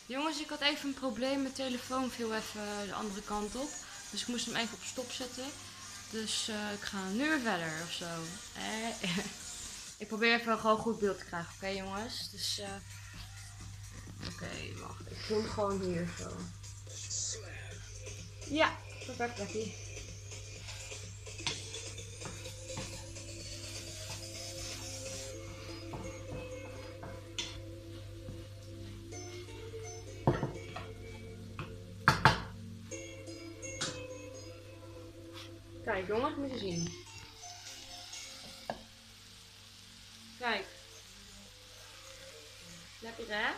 Jongens, ik had even een probleem. Mijn telefoon viel even de andere kant op. Dus ik moest hem even op stop zetten. Dus ik ga nu weer verder ofzo. Ik probeer even gewoon goed beeld te krijgen, oké jongens? Dus oké, wacht. Ik doe hem gewoon hier zo. Ja, perfect, Becky. Kijk jongens, moet je zien. Kijk. Lekker hè?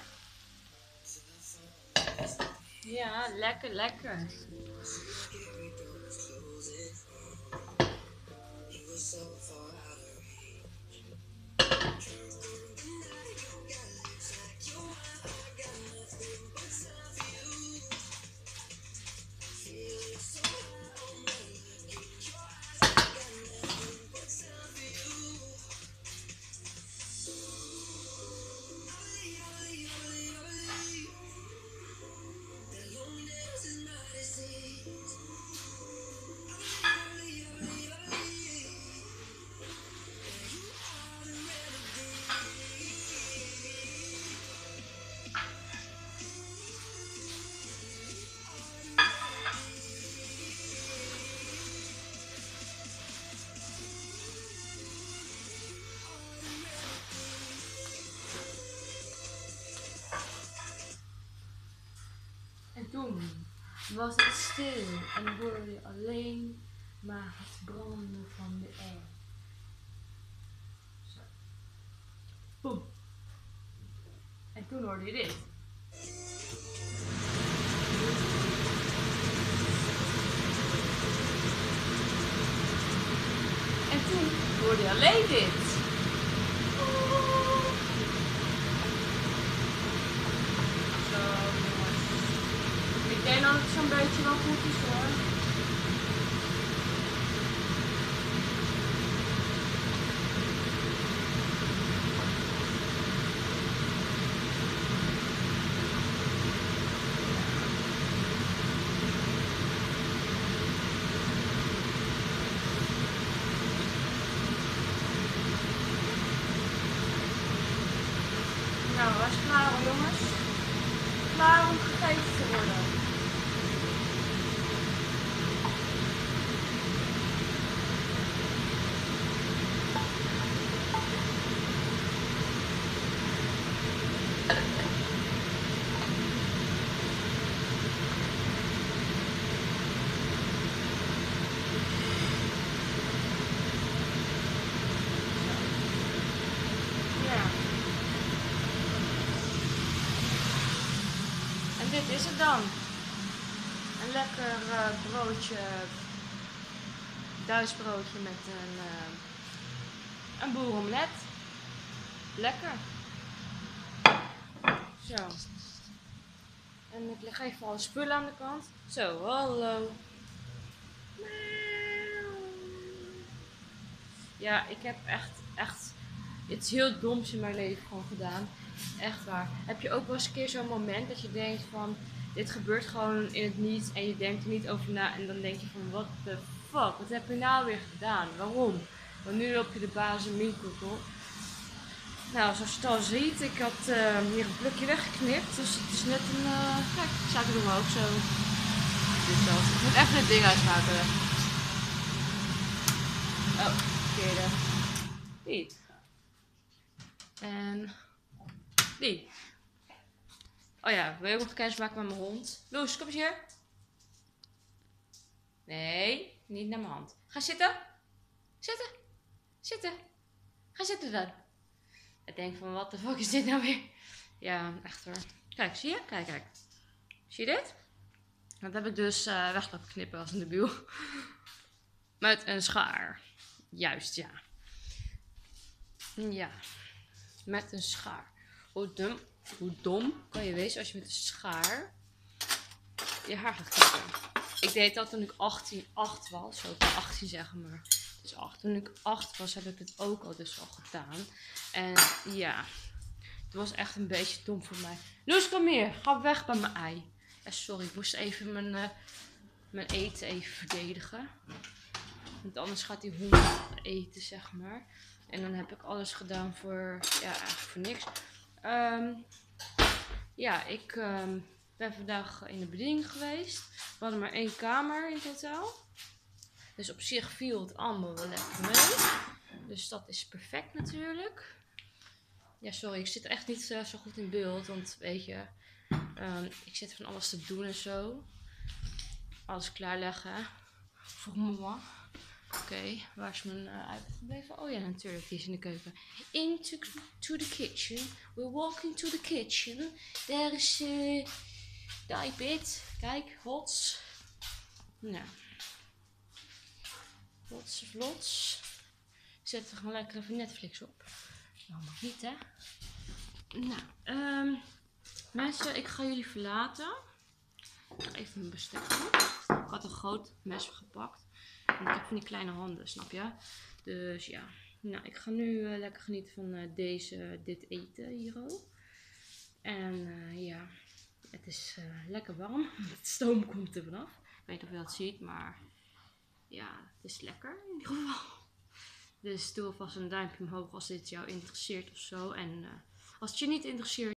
Ja, lekker, lekker. En toen was het stil en hoorde je alleen maar het branden van de air. Zo. Boem. En toen hoorde je dit. En toen hoorde je alleen dit. Zo jongens. Ik denk dat het zo'n beetje wel goed is hoor. Nou, was het klaar hoor jongens. Klaar om gegeten te worden. Dit is het dan. Een lekker broodje, Duits broodje met een boerenomlet. Lekker. Zo. En ik leg even alle spullen aan de kant. Zo, hallo. Ja, ik heb echt iets heel doms in mijn leven gewoon gedaan. Echt waar. Heb je ook wel eens een keer zo'n moment dat je denkt van, dit gebeurt gewoon in het niets en je denkt er niet over na en dan denk je van, what the fuck, wat heb je nou weer gedaan? Waarom? Want nu loop je de baas een minkoekel. Nou, zoals je het al ziet, ik had hier een plukje weggeknipt, dus het is net een, kijk, ik sta er omhoog zo. Dit dat. Ik moet even het ding uitschakelen. Oh, verkeerde. Die. En die. Oh ja, wil je ook nog kennis maken met mijn hond? Loes, kom eens hier. Nee, niet naar mijn hand. Ga zitten. Zitten. Zitten. Ga zitten dan. Ik denk van, wat de fuck is dit nou weer? Ja, echt hoor. Kijk, zie je? Kijk, kijk. Zie je dit? Dat heb ik dus weg laten knippen als een debiel. Met een schaar. Juist, ja. Ja. Met een schaar. Hoe dom kan je wezen als je met een schaar je haar gaat knippen? Ik deed dat toen ik 8 was. Zo, ik ben 18 zeggen maar. Dus 8. Toen ik 8 was heb ik het ook al dus al gedaan. En ja. Het was echt een beetje dom voor mij. Loes, kom hier. Ga weg bij mijn ei. Ja, sorry, ik moest even mijn eten even verdedigen. Want anders gaat hij honger eten, zeg maar. En dan heb ik alles gedaan voor, ja, eigenlijk voor niks. Ja, ik ben vandaag in de bediening geweest. We hadden maar 1 kamer in het hotel. Dus op zich viel het allemaal wel lekker mee. Dus dat is perfect natuurlijk. Ja, sorry, ik zit echt niet zo goed in beeld. Want weet je, ik zit van alles te doen en zo. Alles klaarleggen. Voor mama. Oké, waar is mijn iPad gebleven? Oh ja, natuurlijk, die is in de keuken. Into to the kitchen. We're walking to the kitchen. Daar is de iPad. Kijk, hots. Nou. Hots, vlots. Ik zet er gewoon lekker even Netflix op. Nou, mag niet, hè? Nou, mensen, ik ga jullie verlaten. Even mijn bestek doen. Ik had een groot mes gepakt. En ik heb van die kleine handen, snap je? Dus ja. Nou, ik ga nu lekker genieten van dit eten hier ook. En ja, het is lekker warm. Het stoom komt er vanaf. Ik weet niet of je dat ziet, maar ja, het is lekker in ieder geval. Dus doe alvast een duimpje omhoog als dit jou interesseert of zo. En als het je niet interesseert,